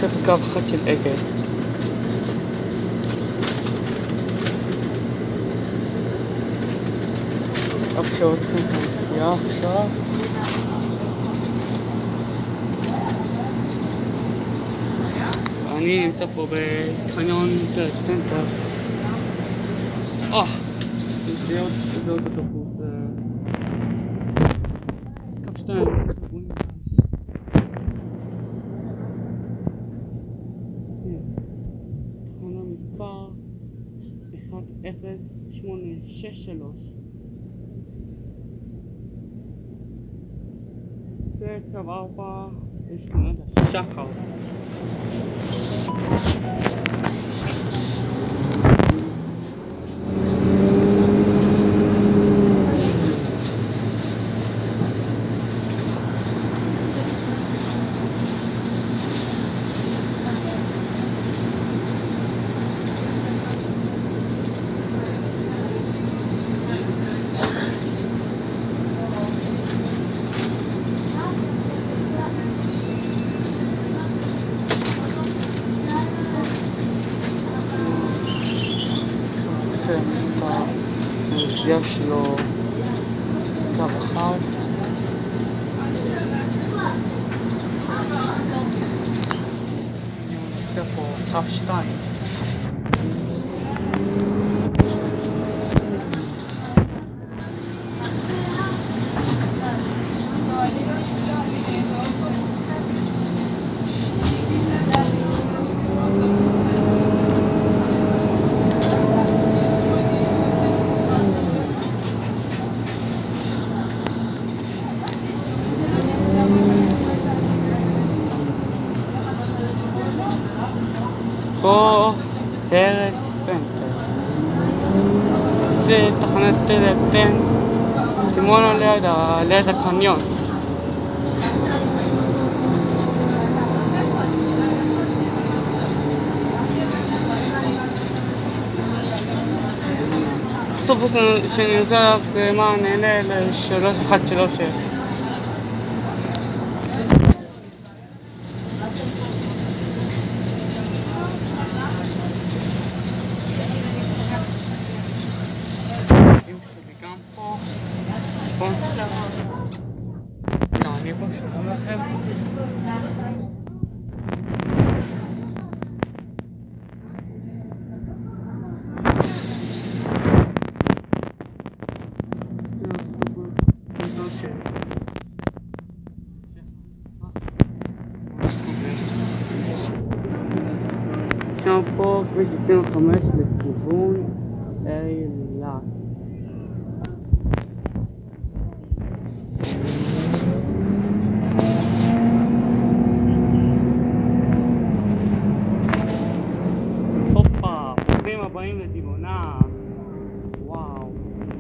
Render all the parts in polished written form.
נמצא בקו אחד של אגד. רק שעוד כאן את הנסיעה עכשיו. אני נמצא פה בחניון צנטר. זה עוד אוטובוס. קו 2. תחנה מספר 10863. זה קו 4 לשכונת השחר. הנסיעה שלו קו אחד. אני נוסע פה קו 2. פה פרץ סנטר. זה תחנת טלפטן, תימונו ליד הקניון. האוטובוס שאני נוסע עליו זה נהנה ל-3130. אני פה שלום לכם. עכשיו פה כביש 25 לכיוון אילת. הופה, ברוכים הבאים לדימונה. וואו.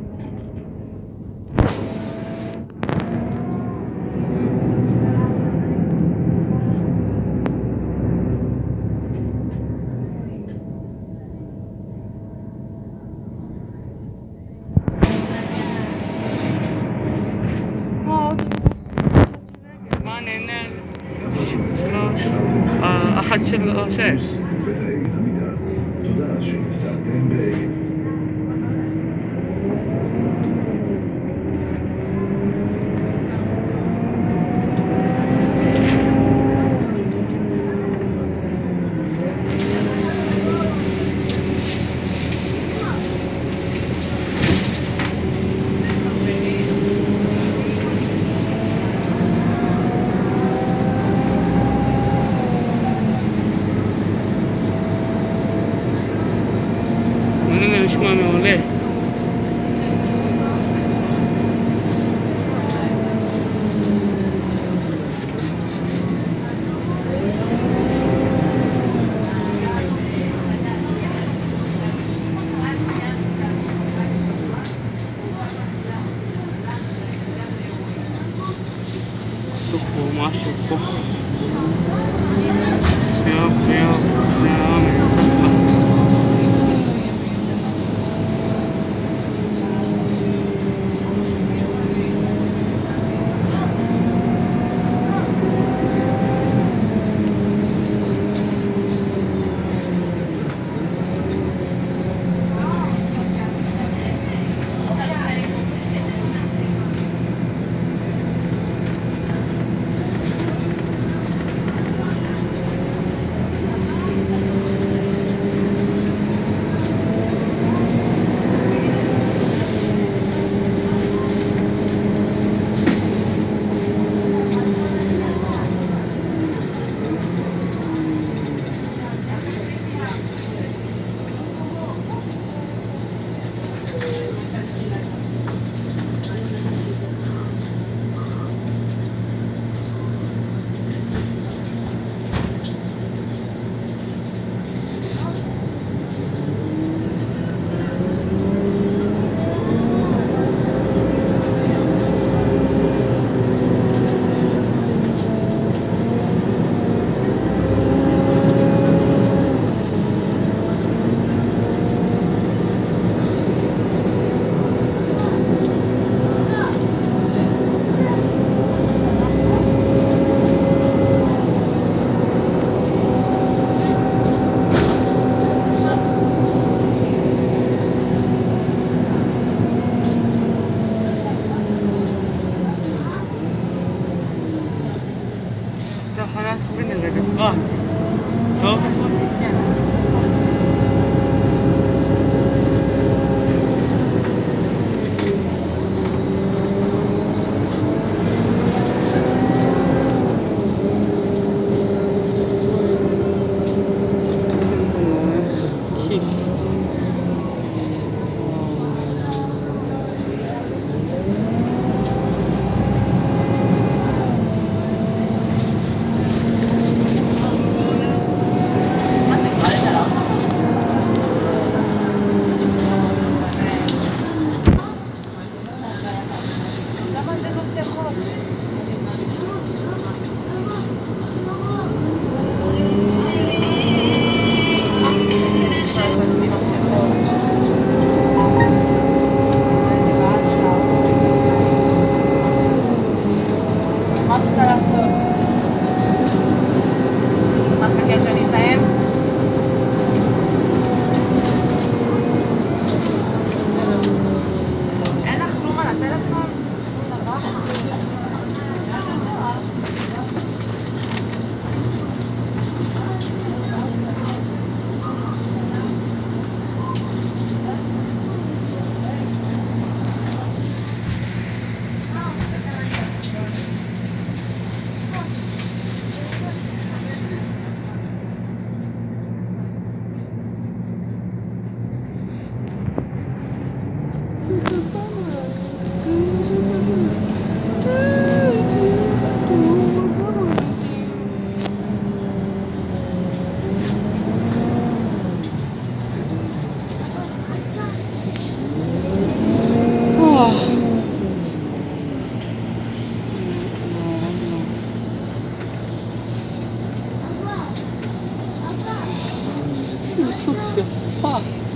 מה נהנה? 136. תודה שנסעתם נשמע מעולה. טוב פה משהו פה. שנייה, תחנה סופית נגד אפרת. טוב? כן. סוס יפה.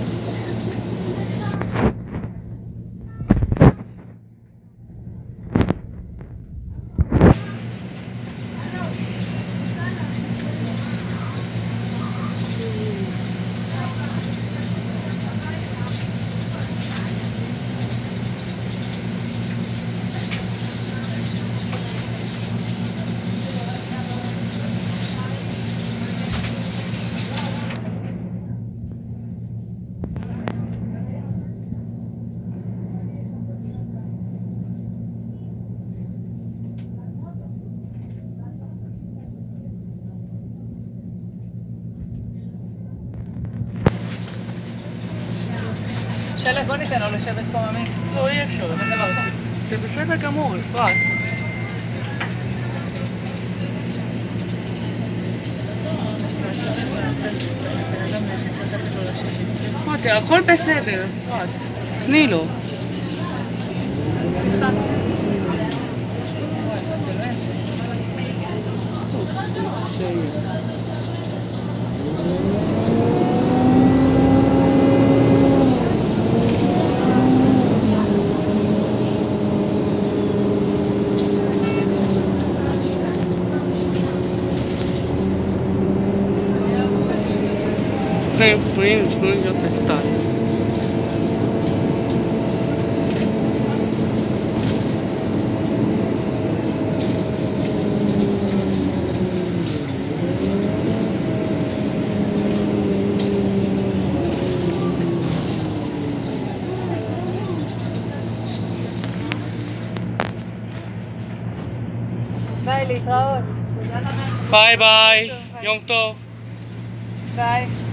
שלב, בוא ניתן לו לשבת פה, ממי. לא, אי אפשר. זה בסדר גמור, אפרת. הכל בסדר, אפרת. תני לו. סליחה. פנים שמואל יוסף טל. ביי, להתראות. ביי ביי, יום טוב. ביי.